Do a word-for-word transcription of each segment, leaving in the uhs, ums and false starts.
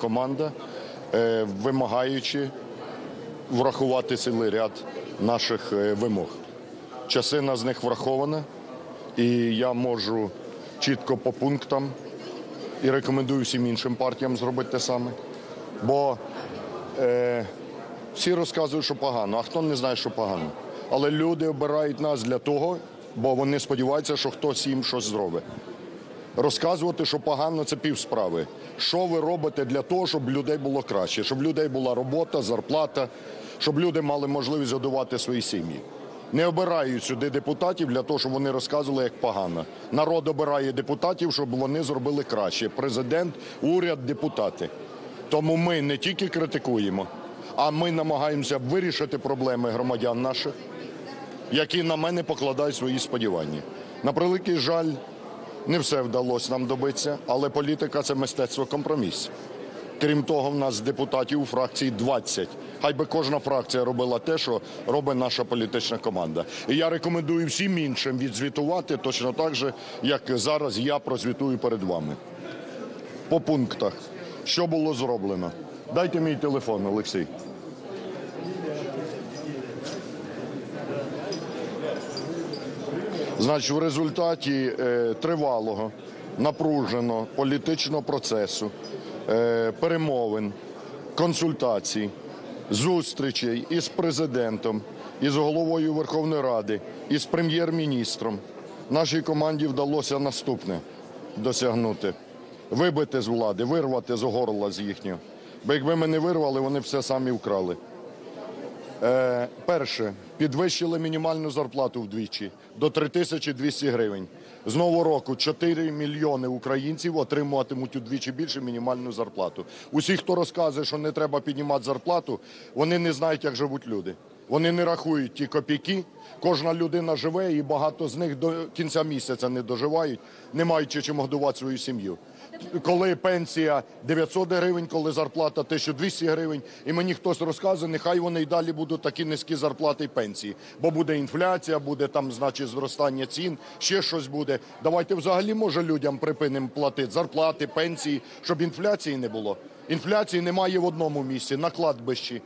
команда, вимагаючи врахувати цілий ряд наших вимог. Частина з них врахована, і я можу чітко по пунктам і рекомендую всім іншим партіям зробити те саме. Бо е, всі розказують, що погано, а хто не знає, що погано. Але люди обирають нас для того, бо вони сподіваються, що хтось їм щось зробить. Розказувати, що погано – це півсправи. Що ви робите для того, щоб людей було краще, щоб людей була робота, зарплата, щоб люди мали можливість годувати свої сім'ї. Не обирають сюди депутатів для того, щоб вони розказували, як погано. Народ обирає депутатів, щоб вони зробили краще. Президент, уряд, депутати. Тому ми не тільки критикуємо, а ми намагаємося вирішити проблеми громадян наших, які на мене покладають свої сподівання. На превеликий жаль, не все вдалося нам добитися, але політика – це мистецтво компромісів. Крім того, в нас депутатів у фракції двадцять. Хай би кожна фракція робила те, що робить наша політична команда. І я рекомендую всім іншим відзвітувати точно так же, як зараз я прозвітую перед вами. По пунктах. Що було зроблено? Дайте мій телефон, Олексій. Значить, в результаті е, тривалого, напруженого політичного процесу, е, перемовин, консультацій, зустрічей із президентом, із головою Верховної Ради, із прем'єр-міністром, нашій команді вдалося наступне досягнути. Вибити з влади, вирвати з горла з їхнього. Бо якби ми не вирвали, вони все самі вкрали. Е, перше. Підвищили мінімальну зарплату вдвічі до три тисячі двісті гривень. З нового року чотири мільйони українців отримуватимуть удвічі більше мінімальну зарплату. Усі, хто розказує, що не треба піднімати зарплату, вони не знають, як живуть люди. Вони не рахують ті копійки. Кожна людина живе, і багато з них до кінця місяця не доживають, не маючи чим годувати свою сім'ю. Коли пенсія дев'ятсот гривень, коли зарплата тисяча двісті гривень, і мені хтось розказує, нехай вони й далі будуть такі низькі зарплати і пенсії, бо буде інфляція, буде там, значить, зростання цін, ще щось буде. Давайте взагалі, може, людям припинимо платити зарплати, пенсії, щоб інфляції не було. Інфляції немає в одному місці – на кладбищі.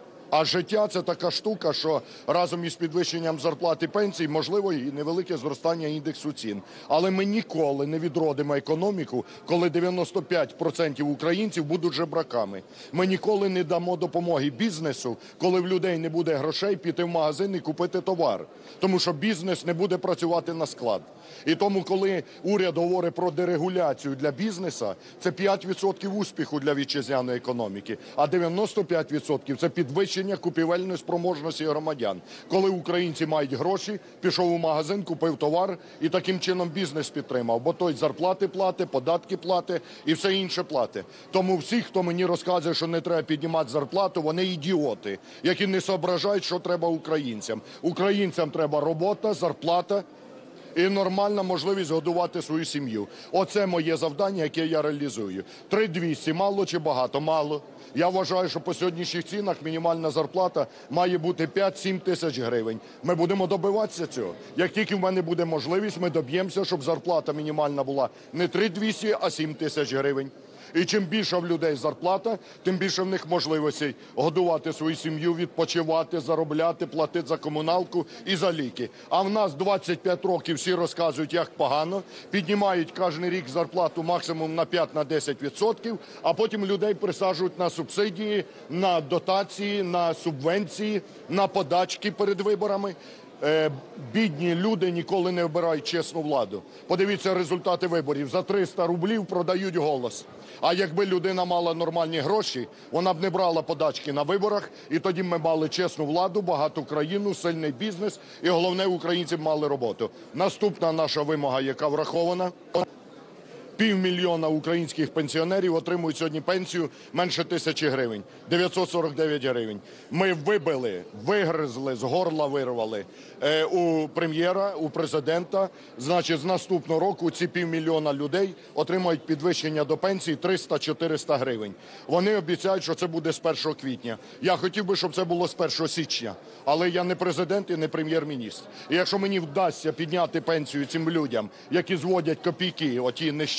А життя – це така штука, що разом із підвищенням зарплат і пенсій можливо і невелике зростання індексу цін. Але ми ніколи не відродимо економіку, коли дев'яносто п'ять відсотків українців будуть жебраками. Ми ніколи не дамо допомоги бізнесу, коли в людей не буде грошей піти в магазин і купити товар. Тому що бізнес не буде працювати на склад. І тому, коли уряд говорить про дерегуляцію для бізнесу, це п'ять відсотків успіху для вітчизняної економіки, а дев'яносто п'ять відсотків – це підвищення купівельної спроможності громадян. Коли українці мають гроші, пішов у магазин, купив товар і таким чином бізнес підтримав, бо той зарплати платить, податки платить і все інше платить. Тому всі, хто мені розказує, що не треба піднімати зарплату, вони ідіоти, які не соображають, що треба українцям. Українцям треба робота, зарплата і нормальна можливість годувати свою сім'ю. Оце моє завдання, яке я реалізую. три тисячі двісті мало чи багато? Мало. Я вважаю, що по сьогоднішніх цінах мінімальна зарплата має бути п'ять-сім тисяч гривень. Ми будемо добиватися цього. Як тільки в мене буде можливість, ми доб'ємося, щоб зарплата мінімальна була не три тисячі двісті, а сім тисяч гривень. І чим більша в людей зарплата, тим більше в них можливостей годувати свою сім'ю, відпочивати, заробляти, платити за комуналку і за ліки. А в нас двадцять п'ять років всі розказують, як погано, піднімають кожен рік зарплату максимум на п'ять-десять відсотків, а потім людей присаджують на субсидії, на дотації, на субвенції, на подачки перед виборами. Бідні люди ніколи не обирають чесну владу. Подивіться результати виборів. За триста рублів продають голос. А якби людина мала нормальні гроші, вона б не брала подачки на виборах, і тоді б ми мали чесну владу, багату країну, сильний бізнес, і головне, українці б мали роботу. Наступна наша вимога, яка врахована – півмільйона українських пенсіонерів отримують сьогодні пенсію менше тисячі гривень – дев'ятсот сорок дев'ять гривень. Ми вибили, вигризли, з горла вирвали е, у прем'єра, у президента. Значить, з наступного року ці півмільйона людей отримають підвищення до пенсії триста-чотириста гривень. Вони обіцяють, що це буде з першого квітня. Я хотів би, щоб це було з першого січня. Але я не президент і не прем'єр-міністр. І якщо мені вдасться підняти пенсію цим людям, які зводять копійки, оті нещасні,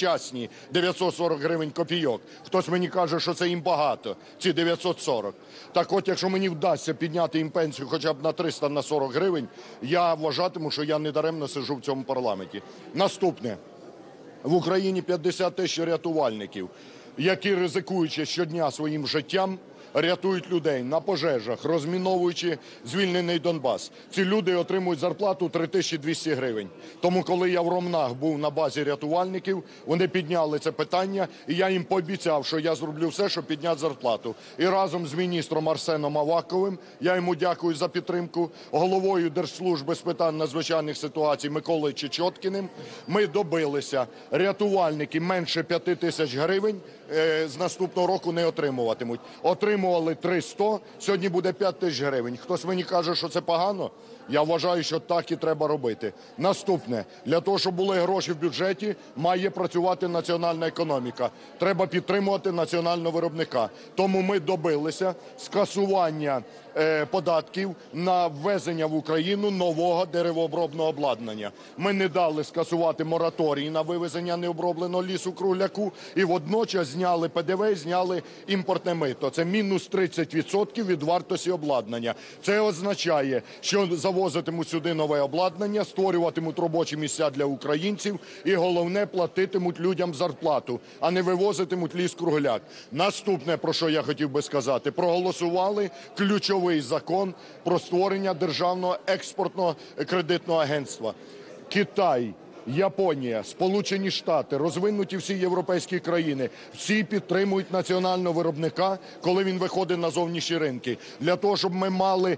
нещасні дев'ятсот сорок гривень копійок. Хтось мені каже, що це їм багато, ці дев'ятсот сорок. Так от, якщо мені вдасться підняти їм пенсію хоча б на триста, на сорок гривень, я вважатиму, що я недаремно сиджу в цьому парламенті. Наступне. В Україні п'ятдесят тисяч рятувальників, які, ризикуючи щодня своїм життям, рятують людей на пожежах, розміновуючи звільнений Донбас. Ці люди отримують зарплату три тисячі двісті гривень. Тому, коли я в Ромнах був на базі рятувальників, вони підняли це питання, і я їм пообіцяв, що я зроблю все, щоб підняти зарплату. І разом з міністром Арсеном Аваковим, я йому дякую за підтримку, головою Держслужби з питань надзвичайних ситуацій Миколою Чечоткіним, ми добилися, рятувальники менше п'яти тисяч гривень е, з наступного року не отримуватимуть. Отримували триста, сьогодні буде п'ять тисяч гривень. Хтось мені каже, що це погано? Я вважаю, що так і треба робити. Наступне. Для того, щоб були гроші в бюджеті, має працювати національна економіка. Треба підтримувати національного виробника. Тому ми добилися скасування е, податків на ввезення в Україну нового деревообробного обладнання. Ми не дали скасувати мораторій на вивезення необробленого лісу-кругляку і водночас зняли Пе Де Ве, зняли імпортне мито. Це мінус тридцять відсотків від вартості обладнання. Це означає, що завозитимуть сюди нове обладнання, створюватимуть робочі місця для українців і, головне, платитимуть людям зарплату, а не вивозитимуть ліс-кругляк. Наступне, про що я хотів би сказати. Проголосували ключовий закон про створення Державного експортного кредитного агентства. Китай, Японія, Сполучені Штати, розвинуті всі європейські країни, всі підтримують національного виробника, коли він виходить на зовнішні ринки. Для того, щоб ми мали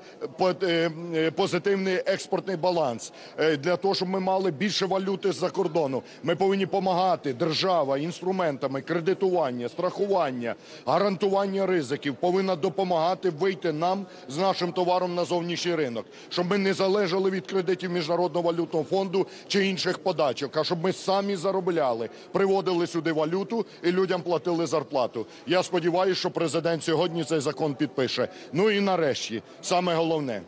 позитивний експортний баланс, для того, щоб ми мали більше валюти з-за кордону, ми повинні допомагати, держава, інструментами кредитування, страхування, гарантування ризиків повинна допомагати вийти нам з нашим товаром на зовнішній ринок, щоб ми не залежали від кредитів Міжнародного валютного фонду чи інших подачок, а щоб ми самі заробляли, приводили сюди валюту і людям платили зарплату. Я сподіваюся, що Президент сьогодні цей закон підпише. Ну і нарешті, саме головне.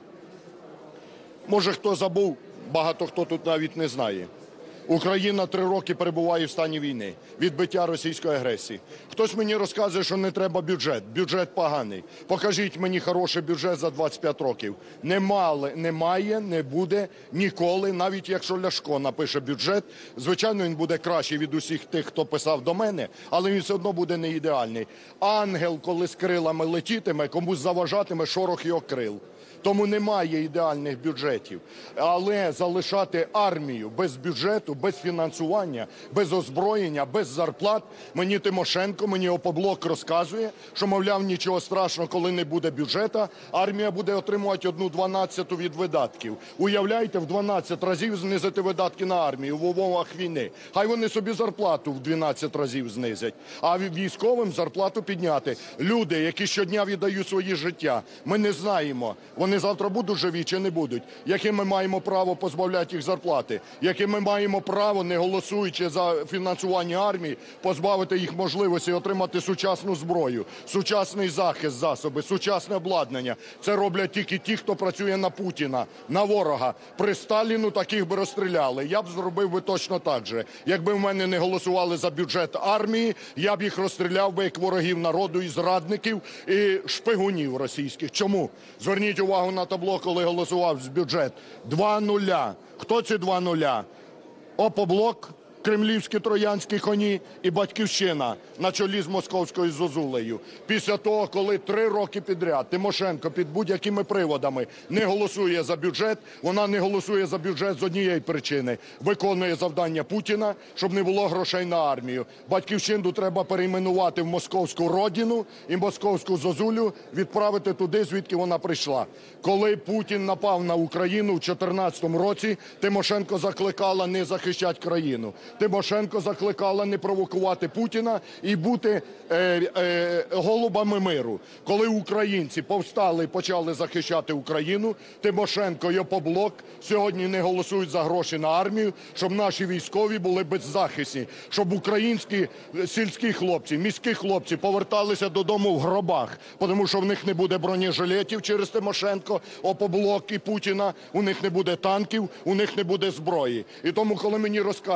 Може, хто забув, багато хто тут навіть не знає. Україна три роки перебуває в стані війни, відбиття російської агресії. Хтось мені розказує, що не треба бюджет, бюджет поганий. Покажіть мені хороший бюджет за двадцять п'ять років. Немає, немає, не буде ніколи, навіть якщо Ляшко напише бюджет, звичайно, він буде кращий від усіх тих, хто писав до мене, але він все одно буде не ідеальний. Ангел, коли з крилами летітиме, комусь заважатиме шорох його крил. Тому немає ідеальних бюджетів. Але залишати армію без бюджету, без фінансування, без озброєння, без зарплат, мені Тимошенко, мені Опоблок розказує, що, мовляв, нічого страшного, коли не буде бюджету, армія буде отримувати одну дванадцяту від видатків. Уявляєте, в дванадцять разів знизити видатки на армію в умовах війни. Хай вони собі зарплату в дванадцять разів знизять, а військовим зарплату підняти. Люди, які щодня віддають свої життя, ми не знаємо, вони завтра будуть живі чи не будуть? Яке ми маємо право позбавляти їх зарплати? Яке ми маємо право, не голосуючи за фінансування армії, позбавити їх можливості отримати сучасну зброю, сучасний захист, засоби, сучасне обладнання? Це роблять тільки ті, хто працює на Путіна, на ворога. При Сталіну таких би розстріляли. Я б зробив би точно так же. Якби в мене не голосували за бюджет армії, я б їх розстріляв би як ворогів народу і зрадників, і шпигунів російських. Чому? Зверніть увагу на табло, коли голосував з бюджет. Два нуля. Хто ці два нуля? Опоблок, кремлівські троянські коні і Батьківщина на чолі з московською Зозулею. Після того, коли три роки підряд Тимошенко під будь-якими приводами не голосує за бюджет, вона не голосує за бюджет з однієї причини. Виконує завдання Путіна, щоб не було грошей на армію. Батьківщину треба перейменувати в московську родину і московську Зозулю відправити туди, звідки вона прийшла. Коли Путін напав на Україну в чотирнадцятому році, Тимошенко закликала не захищати країну. Тимошенко закликала не провокувати Путіна і бути е, е, голубами миру. Коли українці повстали і почали захищати Україну, Тимошенко і Опоблок сьогодні не голосують за гроші на армію, щоб наші військові були беззахисні, щоб українські сільські хлопці, міські хлопці поверталися додому в гробах, тому що в них не буде бронежилетів через Тимошенко, Опоблок і Путіна, у них не буде танків, у них не буде зброї. І тому, коли мені розказують, що я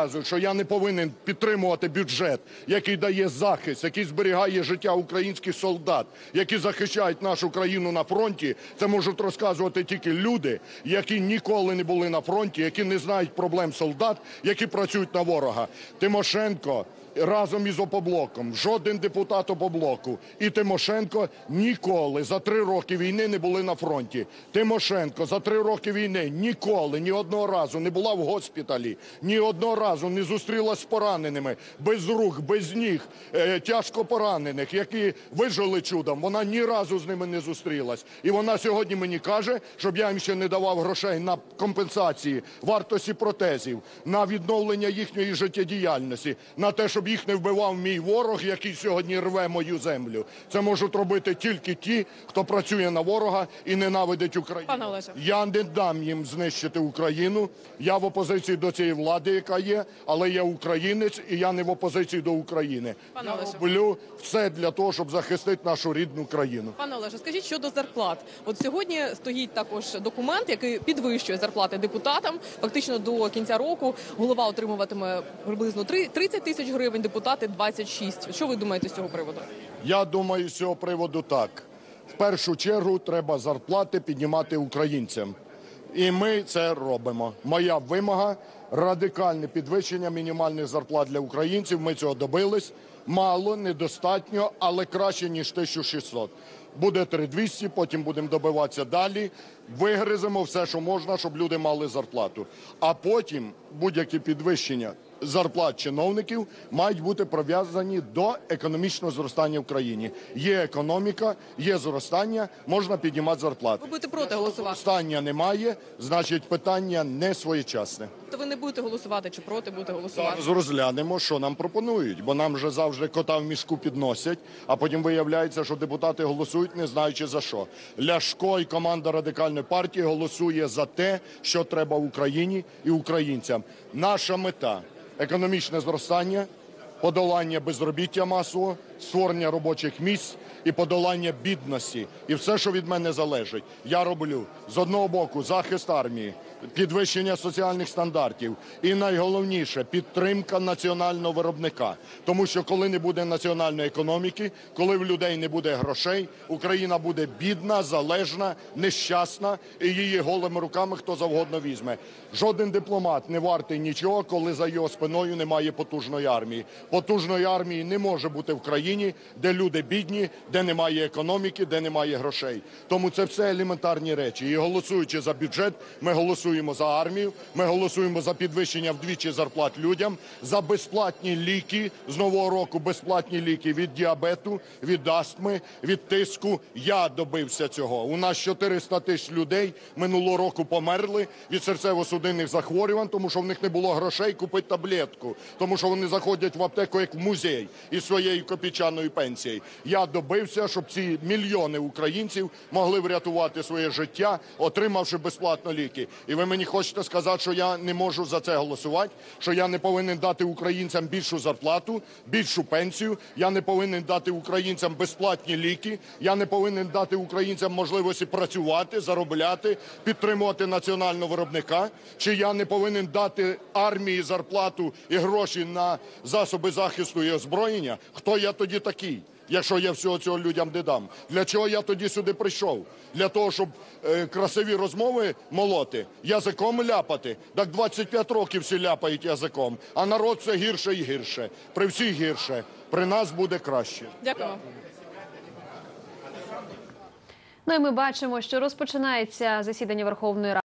я не повинен підтримувати бюджет, який дає захист, який зберігає життя українських солдат, які захищають нашу країну на фронті, це можуть розказувати тільки люди, які ніколи не були на фронті, які не знають проблем солдат, які працюють на ворога. Тимошенко разом із Опоблоком, жоден депутат Опоблоку і Тимошенко ніколи за три роки війни не були на фронті. Тимошенко за три роки війни ніколи, ні одного разу не була в госпіталі, ні одного разу не зустрілась з пораненими, без рук, без ніг, е, тяжко поранених, які вижили чудом. Вона ні разу з ними не зустрілась. І вона сьогодні мені каже, щоб я їм ще не давав грошей на компенсації вартості протезів, на відновлення їхньої життєдіяльності, на те, щоб їх не вбивав мій ворог, який сьогодні рве мою землю. Це можуть робити тільки ті, хто працює на ворога і ненавидить Україну. Пане Олеже. Я не дам їм знищити Україну. Я в опозиції до цієї влади, яка є, але я українець і я не в опозиції до України. Пане я Олеже. роблю все для того, щоб захистити нашу рідну країну. Пане Олеже, скажіть щодо зарплат. От сьогодні стоїть також документ, який підвищує зарплати депутатам. Фактично до кінця року голова отримуватиме приблизно тридцять тисяч гривень, депутати двадцять шість. Що ви думаєте з цього приводу? Я думаю з цього приводу так. В першу чергу треба зарплати піднімати українцям. І ми це робимо. Моя вимога – радикальне підвищення мінімальних зарплат для українців. Ми цього добились. Мало, недостатньо, але краще, ніж тисяча шістсот. Буде три тисячі двісті, потім будемо добиватися далі. Вигриземо все, що можна, щоб люди мали зарплату. А потім будь-які підвищення зарплат чиновників мають бути прив'язані до економічного зростання в країні. Є економіка, є зростання, можна піднімати зарплати. Ви будете проти голосувати? Зростання немає, значить питання не своєчасне. То ви не будете голосувати чи проти будете голосувати? Зараз розглянемо, що нам пропонують, бо нам вже завжди кота в мішку підносять, а потім виявляється, що депутати голосують, не знаючи за що. Ляшко і команда Радикальної партії голосує за те, що треба Україні і українцям. Наша мета – економічне зростання, подолання безробіття масового, створення робочих місць і подолання бідності. І все, що від мене залежить, я роблю. З одного боку, захист армії, підвищення соціальних стандартів і, найголовніше, підтримка національного виробника. Тому що, коли не буде національної економіки, коли в людей не буде грошей, Україна буде бідна, залежна, нещасна, і її голими руками хто завгодно візьме. Жоден дипломат не вартий нічого, коли за його спиною немає потужної армії. Потужної армії не може бути в країні, де люди бідні, де немає економіки, де немає грошей. Тому це все елементарні речі. І голосуючи за бюджет, ми голосуємо за армію, ми голосуємо за підвищення вдвічі зарплат людям, за безплатні ліки, з нового року безплатні ліки від діабету, від астми, від тиску. Я добився цього. У нас чотириста тисяч людей минулого року померли від серцево-судинних захворювань, тому що в них не було грошей купити таблетку, тому що вони заходять в аптеку як в музей із своєю копійчаною пенсією. Я добився, щоб ці мільйони українців могли врятувати своє життя, отримавши безплатно ліки. І ви мені хочете сказати, що я не можу за це голосувати, що я не повинен дати українцям більшу зарплату, більшу пенсію, я не повинен дати українцям безплатні ліки, я не повинен дати українцям можливості працювати, заробляти, підтримувати національного виробника, чи я не повинен дати армії зарплату і гроші на засоби захисту і озброєння? Хто я тоді такий, якщо я всього цього людям не дам? Для чого я тоді сюди прийшов? Для того, щоб е, красиві розмови молоти, язиком ляпати? Так двадцять п'ять років всі ляпають язиком, а народ все гірше і гірше. При всіх гірше. При нас буде краще. Дякую. Ну і ми бачимо, що розпочинається засідання Верховної Ради.